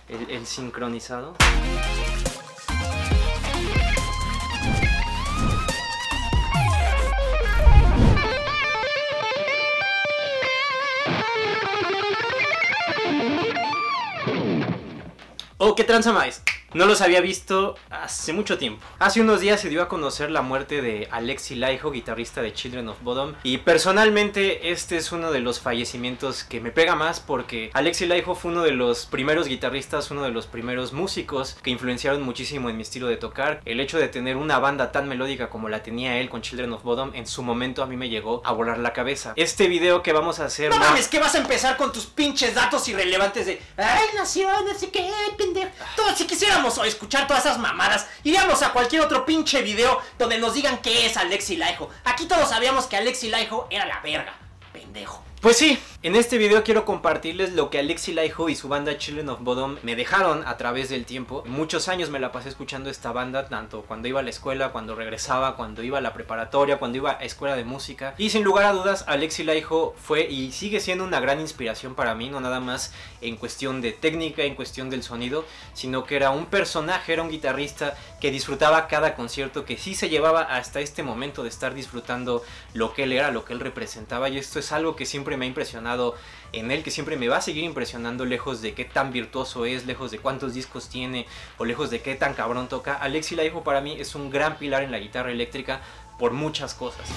el sincronizado. Oh, ¿qué tranza más? No los había visto hace mucho tiempo. Hace unos días se dio a conocer la muerte de Alexi Laiho, guitarrista de Children of Bodom. Y personalmente este es uno de los fallecimientos que me pega más, porque Alexi Laiho fue uno de los primeros guitarristas, uno de los primeros músicos que influenciaron muchísimo en mi estilo de tocar. El hecho de tener una banda tan melódica como la tenía él con Children of Bodom, en su momento a mí me llegó a volar la cabeza. Este video que vamos a hacer... No mames, que vas a empezar con tus pinches datos irrelevantes de ay, nació, no sé qué, pendejo. Todos, si quisiéramos escuchar todas esas mamadas, iríamos a cualquier otro pinche video donde nos digan qué es Alexi Laiho. Aquí todos sabíamos que Alexi Laiho era la verga, pendejo. Pues sí, en este video quiero compartirles lo que Alexi Laiho y su banda Children of Bodom me dejaron a través del tiempo. Muchos años me la pasé escuchando esta banda, tanto cuando iba a la escuela, cuando regresaba, cuando iba a la preparatoria, cuando iba a escuela de música. Y sin lugar a dudas, Alexi Laiho fue y sigue siendo una gran inspiración para mí, no nada más en cuestión de técnica, en cuestión del sonido, sino que era un personaje, era un guitarrista que disfrutaba cada concierto, que sí se llevaba hasta este momento de estar disfrutando lo que él era, lo que él representaba. Y esto es algo que siempre me ha impresionado en él, que siempre me va a seguir impresionando, lejos de qué tan virtuoso es, lejos de cuántos discos tiene o lejos de qué tan cabrón toca. Alexi Laiho para mí es un gran pilar en la guitarra eléctrica por muchas cosas.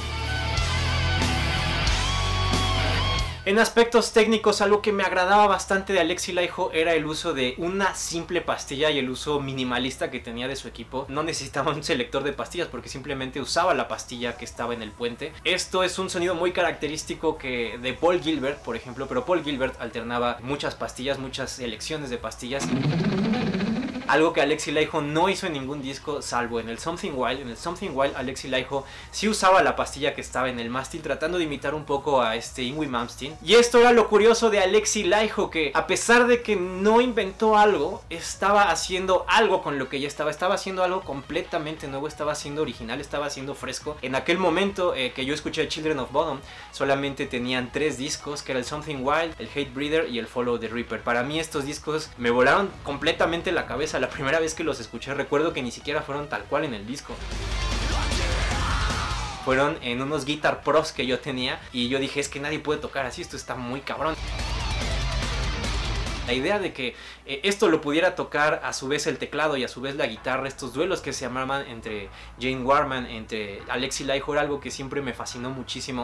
En aspectos técnicos, algo que me agradaba bastante de Alexi Laiho era el uso de una simple pastilla y el uso minimalista que tenía de su equipo. No necesitaba un selector de pastillas porque simplemente usaba la pastilla que estaba en el puente. Esto es un sonido muy característico de Paul Gilbert, por ejemplo, pero Paul Gilbert alternaba muchas pastillas, muchas selecciones de pastillas. Algo que Alexi Laiho no hizo en ningún disco, salvo en el Something Wild. En el Something Wild Alexi Laiho sí usaba la pastilla que estaba en el mástil, tratando de imitar un poco a Yngwie Malmsteen. Y esto era lo curioso de Alexi Laiho, que a pesar de que no inventó algo, estaba haciendo algo con lo que ya estaba haciendo algo completamente nuevo, estaba haciendo original, estaba haciendo fresco. En aquel momento que yo escuché Children of Bodom, solamente tenían 3 discos, que era el Something Wild, el Hate Breeder y el Follow the Reaper. Para mí estos discos me volaron completamente la cabeza. La primera vez que los escuché recuerdo que ni siquiera fueron tal cual en el disco. Fueron en unos Guitar Pros que yo tenía y yo dije, es que nadie puede tocar así, esto está muy cabrón. La idea de que esto lo pudiera tocar a su vez el teclado y a su vez la guitarra, estos duelos que se llamaban entre Jane Warman, entre Alexi Laiho, era algo que siempre me fascinó muchísimo.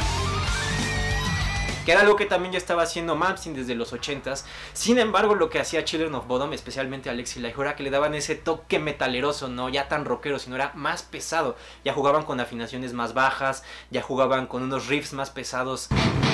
Que era algo que también ya estaba haciendo Malmsteen desde los 80s. Sin embargo, lo que hacía Children of Bodom, especialmente Alexi Laiho, era que le daban ese toque metaleroso, no ya tan rockero, sino era más pesado. Ya jugaban con afinaciones más bajas, ya jugaban con unos riffs más pesados.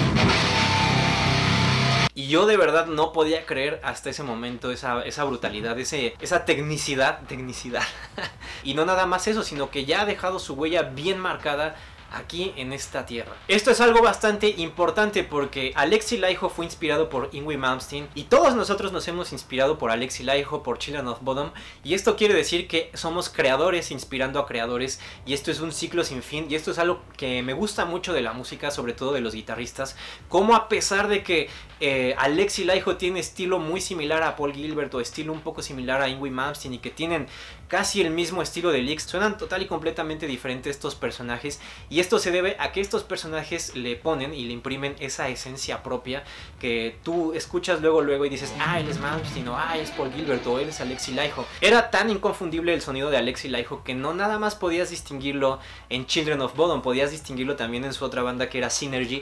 Y yo de verdad no podía creer hasta ese momento esa brutalidad, esa tecnicidad. Y no nada más eso, sino que ya ha dejado su huella bien marcada aquí en esta tierra. Esto es algo bastante importante porque Alexi Laiho fue inspirado por Yngwie Malmsteen y todos nosotros nos hemos inspirado por Alexi Laiho, por Children of Bodom, y esto quiere decir que somos creadores inspirando a creadores, y esto es un ciclo sin fin. Y esto es algo que me gusta mucho de la música, sobre todo de los guitarristas, como a pesar de que Alexi Laiho tiene estilo muy similar a Paul Gilbert o estilo un poco similar a Yngwie Malmsteen y que tienen casi el mismo estilo de licks, suenan total y completamente diferentes estos personajes, y esto se debe a que estos personajes le ponen y le imprimen esa esencia propia que tú escuchas luego y dices, ah, él es Malmsteen, o ah, es Paul Gilbert, o él es Alexi Laiho. Era tan inconfundible el sonido de Alexi Laiho que no nada más podías distinguirlo en Children of Bodom, podías distinguirlo también en su otra banda que era Synergy.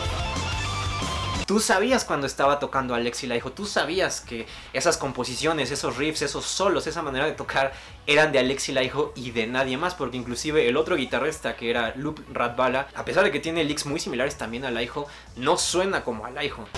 Tú sabías cuando estaba tocando Alexi Laiho, tú sabías que esas composiciones, esos riffs, esos solos, esa manera de tocar eran de Alexi Laiho y de nadie más, porque inclusive el otro guitarrista que era Lup Radbala, a pesar de que tiene licks muy similares también a Laiho, no suena como a Laiho.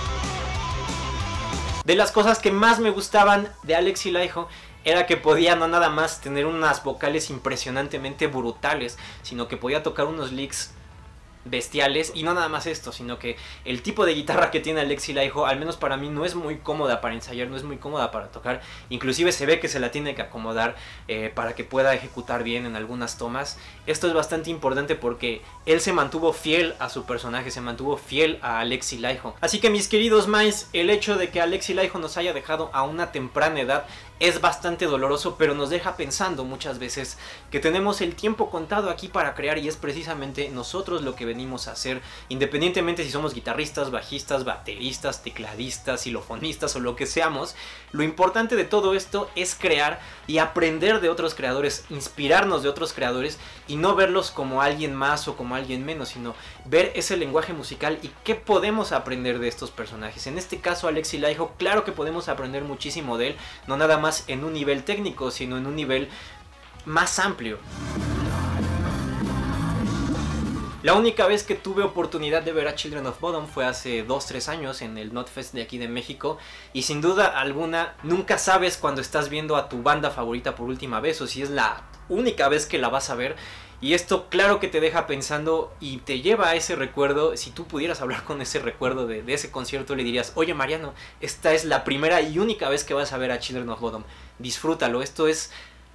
De las cosas que más me gustaban de Alexi Laiho era que podía no nada más tener unas vocales impresionantemente brutales, sino que podía tocar unos licks bestiales. Y no nada más esto, sino que el tipo de guitarra que tiene Alexi Laiho, al menos para mí, no es muy cómoda para ensayar, no es muy cómoda para tocar. Inclusive se ve que se la tiene que acomodar para que pueda ejecutar bien en algunas tomas. Esto es bastante importante porque él se mantuvo fiel a su personaje, se mantuvo fiel a Alexi Laiho. Así que, mis queridos minds, el hecho de que Alexi Laiho nos haya dejado a una temprana edad es bastante doloroso, pero nos deja pensando muchas veces que tenemos el tiempo contado aquí para crear, y es precisamente nosotros lo que venimos a hacer, independientemente si somos guitarristas, bajistas, bateristas, tecladistas, xilofonistas o lo que seamos. Lo importante de todo esto es crear y aprender de otros creadores, inspirarnos de otros creadores y no verlos como alguien más o como alguien menos, sino ver ese lenguaje musical y qué podemos aprender de estos personajes. En este caso, Alexi Laiho, claro que podemos aprender muchísimo de él, no nada más en un nivel técnico, sino en un nivel más amplio. La única vez que tuve oportunidad de ver a Children of Bodom fue hace 2-3 años en el Notfest de aquí de México, y sin duda alguna nunca sabes cuando estás viendo a tu banda favorita por última vez o si es la única vez que la vas a ver. Y esto claro que te deja pensando y te lleva a ese recuerdo. Si tú pudieras hablar con ese recuerdo de ese concierto, le dirías: oye Mariano, esta es la primera y única vez que vas a ver a Children of Bodom, disfrútalo. Esto es,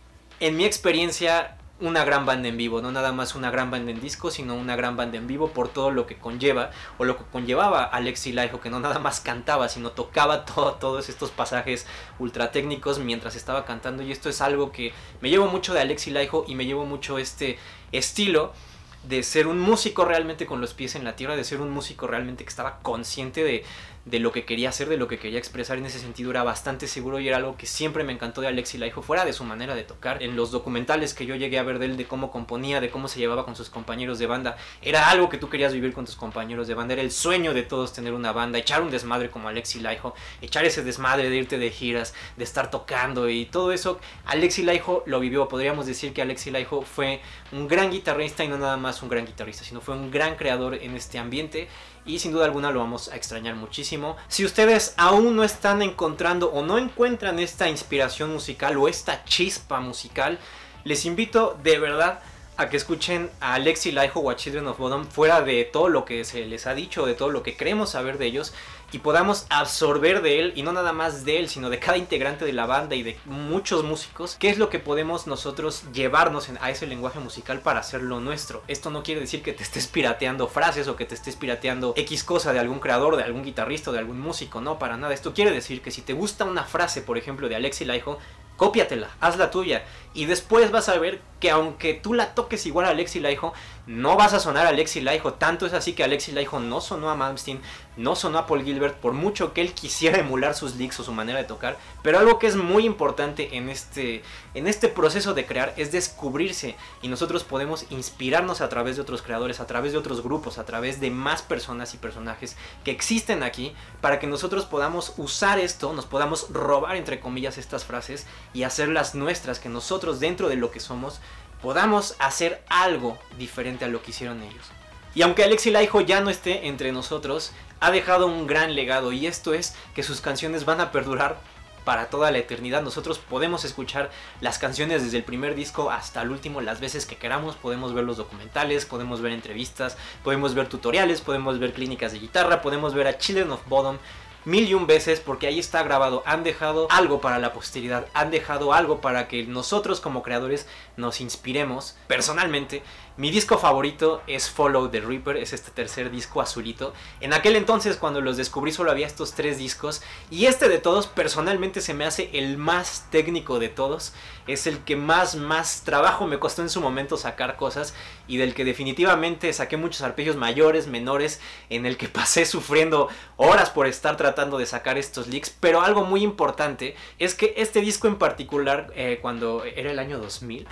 en mi experiencia, una gran banda en vivo, no nada más una gran banda en disco, sino una gran banda en vivo por todo lo que conlleva, o lo que conllevaba Alexi Laiho, que no nada más cantaba, sino tocaba todos estos pasajes ultra técnicos mientras estaba cantando. Y esto es algo que me llevo mucho de Alexi Laiho, y me llevo mucho este estilo de ser un músico realmente con los pies en la tierra, de ser un músico realmente que estaba consciente de lo que quería hacer, de lo que quería expresar. En ese sentido era bastante seguro, y era algo que siempre me encantó de Alexi Laiho, fuera de su manera de tocar. En los documentales que yo llegué a ver de él, de cómo componía, de cómo se llevaba con sus compañeros de banda, era algo que tú querías vivir con tus compañeros de banda. Era el sueño de todos tener una banda, echar un desmadre como Alexi Laiho, echar ese desmadre de irte de giras, de estar tocando y todo eso. Alexi Laiho lo vivió. Podríamos decir que Alexi Laiho fue un gran guitarrista, y no nada más un gran guitarrista, sino fue un gran creador en este ambiente, y sin duda alguna lo vamos a extrañar muchísimo. Si ustedes aún no están encontrando o no encuentran esta inspiración musical o esta chispa musical, les invito de verdad a que escuchen a Alexi Laiho o a Children of Bodom, fuera de todo lo que se les ha dicho, de todo lo que queremos saber de ellos, y podamos absorber de él, y no nada más de él, sino de cada integrante de la banda y de muchos músicos, qué es lo que podemos nosotros llevarnos a ese lenguaje musical para hacerlo nuestro. Esto no quiere decir que te estés pirateando frases o que te estés pirateando X cosa de algún creador, de algún guitarrista o de algún músico, no, para nada. Esto quiere decir que si te gusta una frase, por ejemplo, de Alexi Laiho, cópiatela, hazla tuya, y después vas a ver que aunque tú la toques igual a Alexi Laiho, no vas a sonar a Alexi Laiho. Tanto es así que Alexi Laiho no sonó a Malmsteen, no sonó a Paul Gilbert, por mucho que él quisiera emular sus licks o su manera de tocar. Pero algo que es muy importante en este proceso de crear es descubrirse, y nosotros podemos inspirarnos a través de otros creadores, a través de otros grupos, a través de más personas y personajes que existen aquí, para que nosotros podamos usar esto, nos podamos robar entre comillas estas frases y hacerlas nuestras, que nosotros dentro de lo que somos podamos hacer algo diferente a lo que hicieron ellos. Y aunque Alexi Laiho ya no esté entre nosotros, ha dejado un gran legado, y esto es que sus canciones van a perdurar para toda la eternidad. Nosotros podemos escuchar las canciones desde el primer disco hasta el último las veces que queramos, podemos ver los documentales, podemos ver entrevistas, podemos ver tutoriales, podemos ver clínicas de guitarra, podemos ver a Children of Bodom 1001 veces, porque ahí está grabado. Han dejado algo para la posteridad, han dejado algo para que nosotros como creadores nos inspiremos. Personalmente, mi disco favorito es Follow the Reaper, es este tercer disco azulito. En aquel entonces, cuando los descubrí, solo había estos 3 discos, y este de todos personalmente se me hace el más técnico de todos. Es el que más trabajo me costó en su momento sacar cosas, y del que definitivamente saqué muchos arpegios mayores, menores, en el que pasé sufriendo horas por estar tratando de sacar estos licks. Pero algo muy importante es que este disco en particular, cuando era el año 2000,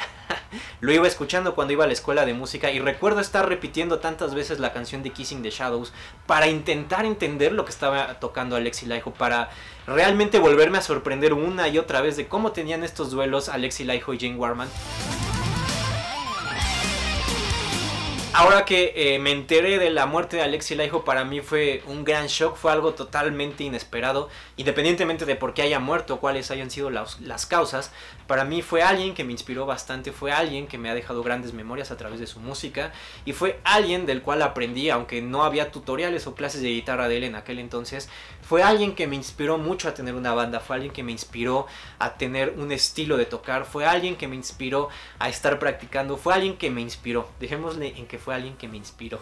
lo iba escuchando cuando iba a la escuela de música, y recuerdo estar repitiendo tantas veces la canción de Kissing the Shadows para intentar entender lo que estaba tocando Alexi Laiho, para realmente volverme a sorprender una y otra vez de cómo tenían estos duelos Alexi Laiho y Jane Warman. Ahora que me enteré de la muerte de Alexi Laiho, para mí fue un gran shock, fue algo totalmente inesperado, independientemente de por qué haya muerto o cuáles hayan sido las causas. Para mí fue alguien que me inspiró bastante, fue alguien que me ha dejado grandes memorias a través de su música y fue alguien del cual aprendí, aunque no había tutoriales o clases de guitarra de él en aquel entonces. Fue alguien que me inspiró mucho a tener una banda, fue alguien que me inspiró a tener un estilo de tocar, fue alguien que me inspiró a estar practicando, fue alguien que me inspiró. Dejémosle en que fue alguien que me inspiró.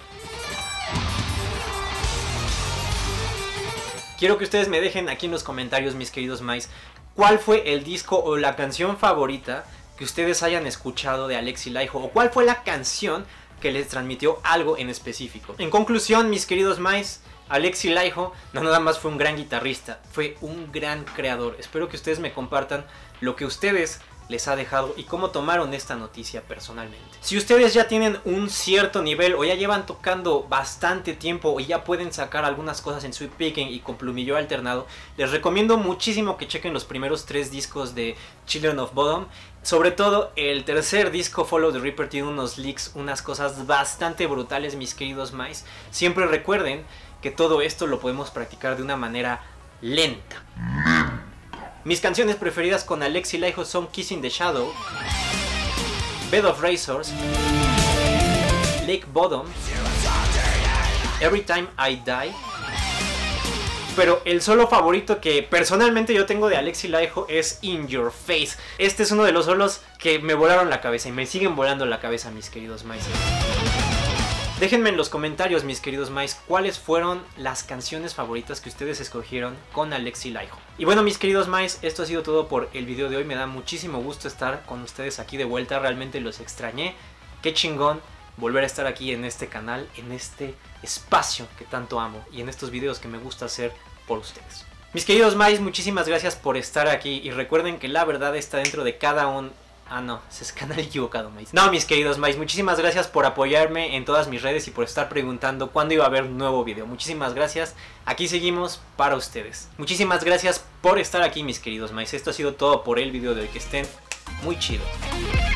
Quiero que ustedes me dejen aquí en los comentarios, mis queridos Mice, cuál fue el disco o la canción favorita que ustedes hayan escuchado de Alexi Laiho, o cuál fue la canción que les transmitió algo en específico. En conclusión, mis queridos Mice, Alexi Laiho no nada más fue un gran guitarrista, fue un gran creador. Espero que ustedes me compartan lo que ustedes les ha dejado y cómo tomaron esta noticia personalmente. Si ustedes ya tienen un cierto nivel o ya llevan tocando bastante tiempo o ya pueden sacar algunas cosas en sweep picking y con plumillo alternado, les recomiendo muchísimo que chequen los primeros 3 discos de Children of Bodom. Sobre todo el tercer disco, Follow the Reaper, tiene unos licks, unas cosas bastante brutales, mis queridos Mice. Siempre recuerden que todo esto lo podemos practicar de una manera lenta. Mis canciones preferidas con Alexi Laiho son Kissing the Shadow, Bed of Razors, Lake Bottom, Every Time I Die. Pero el solo favorito que personalmente yo tengo de Alexi Laiho es In Your Face. Este es uno de los solos que me volaron la cabeza y me siguen volando la cabeza, mis queridos Mice. Déjenme en los comentarios, mis queridos Mice, cuáles fueron las canciones favoritas que ustedes escogieron con Alexi Laiho. Y bueno, mis queridos Mice, esto ha sido todo por el video de hoy. Me da muchísimo gusto estar con ustedes aquí de vuelta. Realmente los extrañé. Qué chingón volver a estar aquí en este canal, en este espacio que tanto amo y en estos videos que me gusta hacer por ustedes. Mis queridos Mice, muchísimas gracias por estar aquí y recuerden que la verdad está dentro de cada un... Ah, no, es canal equivocado, Mice. No, mis queridos Mice, muchísimas gracias por apoyarme en todas mis redes y por estar preguntando cuándo iba a haber un nuevo video. Muchísimas gracias. Aquí seguimos para ustedes. Muchísimas gracias por estar aquí, mis queridos Mice. Esto ha sido todo por el video de hoy. Que estén muy chidos.